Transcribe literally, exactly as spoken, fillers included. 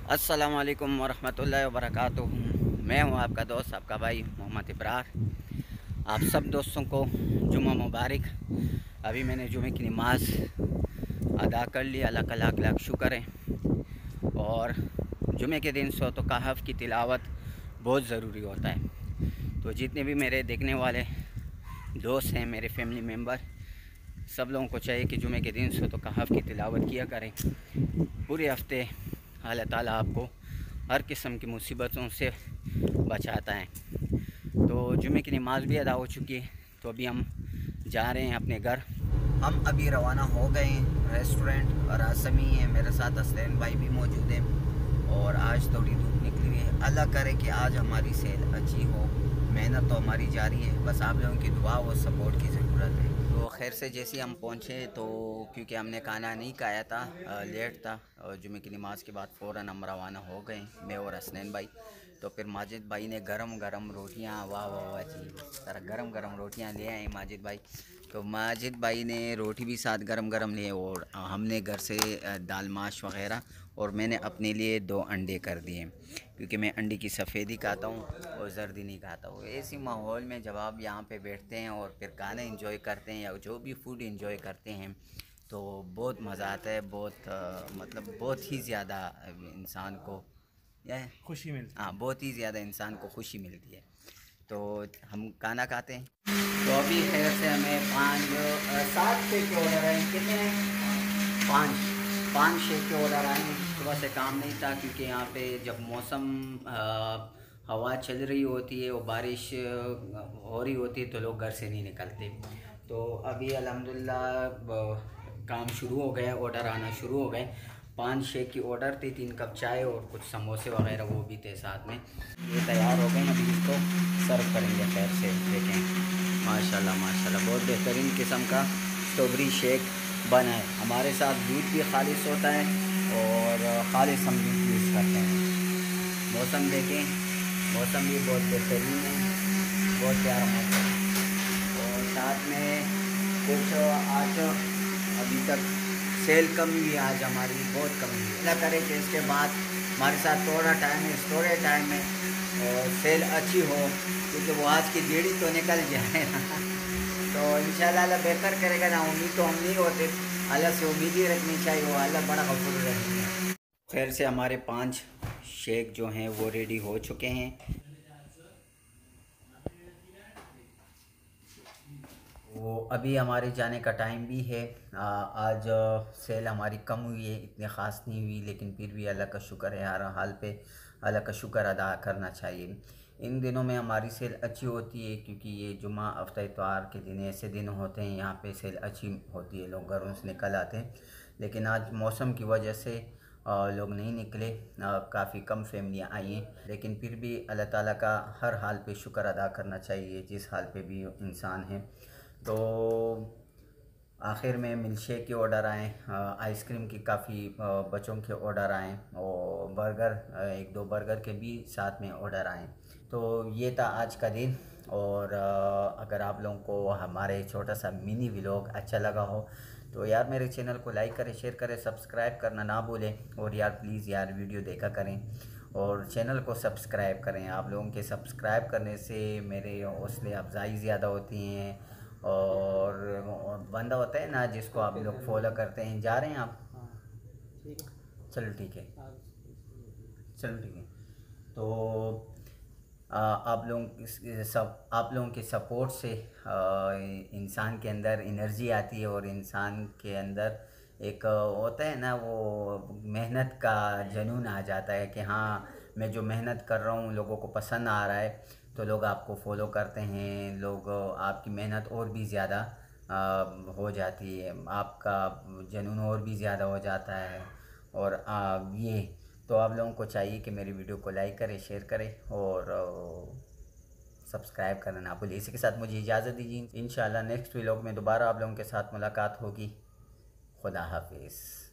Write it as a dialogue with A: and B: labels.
A: अस्सलामु अलैकुम वरहमतुल्लाहि वबरकातुहू। मैं हूं आपका दोस्त, आपका भाई मोहम्मद इब्रार। आप सब दोस्तों को जुम्मा मुबारक। अभी मैंने जुमे की नमाज़ अदा कर ली। अल्लाह का लाख लाख शुक्र है। और जुमे के दिन सो तो कहफ़ की तिलावत बहुत ज़रूरी होता है। तो जितने भी मेरे देखने वाले दोस्त हैं, मेरे फैमिली मेम्बर, सब लोगों को चाहिए कि जुमे के दिन सो तो कहफ़ की तिलावत किया करें। पूरे हफ्ते अल्लाह ताला आपको हर किस्म की मुसीबतों से बचाता है। तो जुमे की नमाज़ भी अदा हो चुकी है, तो अभी हम जा रहे हैं अपने घर। हम अभी रवाना हो गए हैं रेस्टोरेंट, और आसमी है मेरे साथ, हसनैन भाई भी मौजूद हैं। और आज थोड़ी धूप निकली हुई है। अल्लाह करे कि आज हमारी सेल अच्छी हो। मेहनत तो हमारी जारी है, बस आप लोगों की दुआ और सपोर्ट की ज़रूरत है। तो खैर से जैसे हम पहुँचे, तो क्योंकि हमने खाना नहीं खाया था, लेट था, और जुमे की नमाज़ के बाद फ़ौरन हम रवाना हो गए, मैं और हसनैन भाई। तो फिर माजिद भाई ने गरम गरम रोटियां, वाह वाह वाह जी, सर गरम गरम रोटियां ले आए माजिद भाई। तो माजिद भाई ने रोटी भी साथ गरम गरम लिए, और हमने घर से दाल माश वग़ैरह, और मैंने अपने लिए दो अंडे कर दिए, क्योंकि मैं अंडे की सफ़ेदी खाता हूँ और जर्दी नहीं खाता हूँ। ऐसी माहौल में जब आप यहाँ पे बैठते हैं और फिर खाना इंजॉय करते हैं, या जो भी फूड इंजॉय करते हैं, तो बहुत मज़ा आता है। बहुत आ, मतलब बहुत ही ज़्यादा इंसान को यह
B: खुशी मिलती
A: हाँ,
B: है।
A: बहुत ही ज़्यादा इंसान को खुशी मिलती है। तो हम खाना खाते हैं। तो अभी खैर से हमें पाँच अ, सात शेक के ऑर्डर आए। कितने हैं? पाँच पाँच शेक के ऑर्डर आए हैं। सुबह से काम नहीं था, क्योंकि यहाँ पे जब मौसम अ, हवा चल रही होती है और बारिश अ, हो रही होती है, तो लोग घर से नहीं निकलते। तो अभी अल्हम्दुलिल्लाह ब- काम शुरू हो गया, ऑर्डर आना शुरू हो गए। पाँच शेक की ऑर्डर थी, तीन कप चाय और कुछ समोसे वगैरह वो भी थे साथ में। ये तैयार हो गए, अभी इसको सर्व करेंगे। खैर से देखें, माशाल्लाह माशाल्लाह बहुत बेहतरीन किस्म का स्ट्रॉबेरी शेक बना है। हमारे साथ दूध भी खालिश होता है, और खालिश हम दूध यूज़ करते हैं। मौसम देखें, मौसम भी बहुत बेहतरीन है, बहुत प्यारा मौसम है। और साथ में कुछ आज अभी तक सेल कम हुई है, आज हमारी बहुत कम हुई है। अल्लाह करे कि इसके बाद हमारे साथ थोड़ा टाइम है, स्टोरेज टाइम है, और सेल अच्छी हो, क्योंकि वो आज की डेढ़ी तो निकल जाए तो इंशाल्लाह अल्लाह बेहतर करेगा ना। उम्मीद तो हम नहीं होते, अल्लाह से उम्मीद ही रखनी चाहिए, वो अल्लाह बड़ा गफूर रहीम है। खैर से हमारे पांच शेक जो हैं वो रेडी हो चुके हैं। वो अभी हमारे जाने का टाइम भी है। आ, आज आ, सेल हमारी कम हुई है, इतनी ख़ास नहीं हुई, लेकिन फिर भी अल्लाह का शुक्र है। हर हाल पे अल्लाह का शुक्र अदा करना चाहिए। इन दिनों में हमारी सेल अच्छी होती है, क्योंकि ये जुमा हफ्ता इतवार के दिन ऐसे दिन होते हैं, यहाँ पे सेल अच्छी होती है, लोग घरों से निकल आते हैं। लेकिन आज मौसम की वजह से आ, लोग नहीं निकले, काफ़ी कम फैमिलियाँ आई हैं। लेकिन फिर भी अल्लाह ताला का हर हाल पे शुक्र अदा करना चाहिए, जिस हाल पे भी इंसान है। तो आखिर में मिल्कशेक के ऑर्डर आए, आइसक्रीम की काफ़ी बच्चों के ऑर्डर आए, और बर्गर, एक दो बर्गर के भी साथ में ऑर्डर आए। तो ये था आज का दिन। और अ, अगर आप लोगों को हमारे छोटा सा मिनी व्लॉग अच्छा लगा हो, तो यार मेरे चैनल को लाइक करें, शेयर करें, सब्सक्राइब करना ना भूलें। और यार प्लीज़ यार वीडियो देखा करें, और चैनल को सब्सक्राइब करें। आप लोगों के सब्सक्राइब करने से मेरे हौसले अफजाई ज़्यादा होती हैं। और बंदा होता है ना जिसको आप लोग फॉलो करते हैं। जा रहे हैं आप? ठीक है, चलो ठीक है, चलो ठीक है। तो आ, आप लोगों की सब आप लोगों के सपोर्ट से आ, इंसान के अंदर एनर्जी आती है, और इंसान के अंदर एक आ, होता है ना, वो मेहनत का जुनून आ जाता है कि हाँ, मैं जो मेहनत कर रहा हूँ लोगों को पसंद आ रहा है, तो लोग आपको फॉलो करते हैं। लोग आपकी मेहनत और भी ज़्यादा हो जाती है, आपका जुनून और भी ज़्यादा हो जाता है। और आ, ये तो आप लोगों को चाहिए कि मेरी वीडियो को लाइक करें, शेयर करें, और सब्सक्राइब करना ना भूलिए। इसी के साथ मुझे इजाज़त दीजिए। इंशाल्लाह नेक्स्ट व्लॉग में दोबारा आप लोगों के साथ मुलाकात होगी। खुदा हाफिज़।